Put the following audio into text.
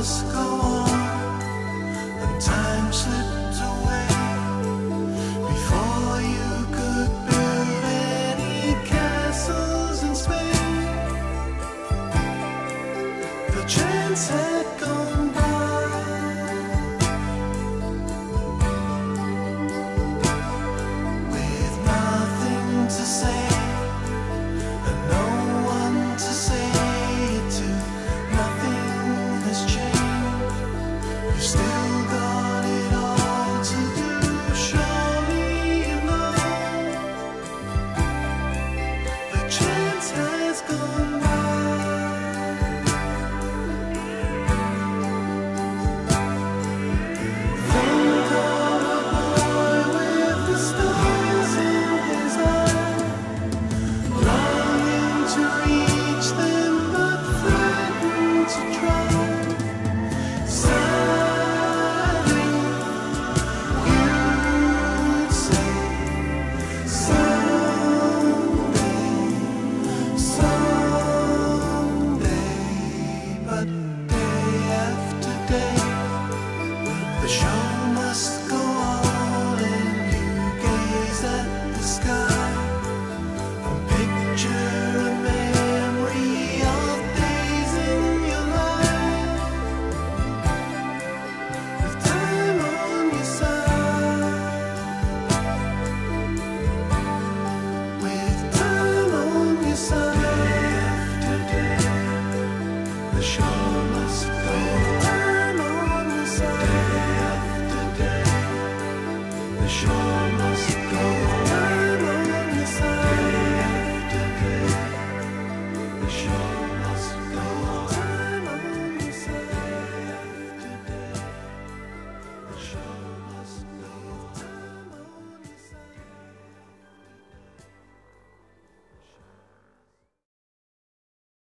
must go on, and time slipped away before you could build any castles in Spain. The chance had gone by, with nothing to say and no one to say it to. Nothing has changed. You still got it all to do. Surely you know the chance has gone by. Think of a boy with the stars in his eyes, longing to reach them but frightened to try. Sadly, you'd say someday, but day after day, the show must go on, and you gaze at the sky and picture a memory of days in your life, with time on your side, with time on your side. Day after day, the show